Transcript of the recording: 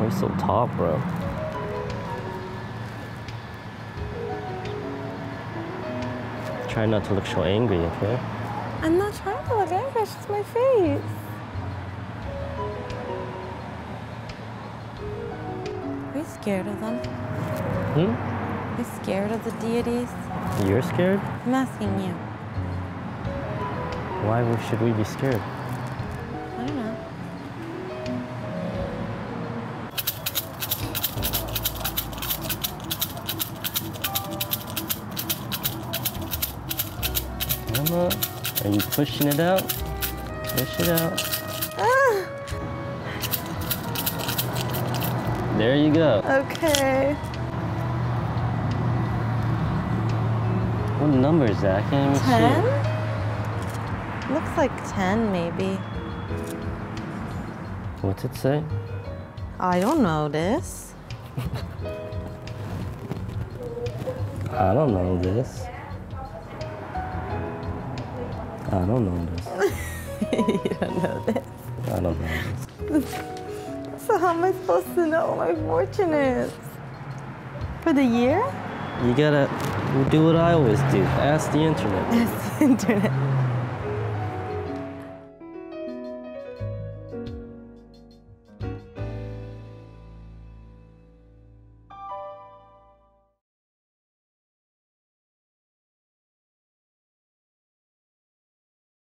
you're so tall, bro. Try not to look so angry, okay? I'm not trying to look angry, it's just my face. Are you scared of them? Hmm? Are you scared of the deities? You're scared? I'm asking you. Why should we be scared? I don't know. Emma, are you pushing it out? Push it out. Ah! There you go. Okay. What number is that? I can't even 10? see it. Looks like 10, maybe. What's it say? I don't know this. I don't know this. I don't know this. You don't know this. I don't know this. So how am I supposed to know what my fortune is? For the year? You gotta do what I always do. Ask the internet. Ask the internet.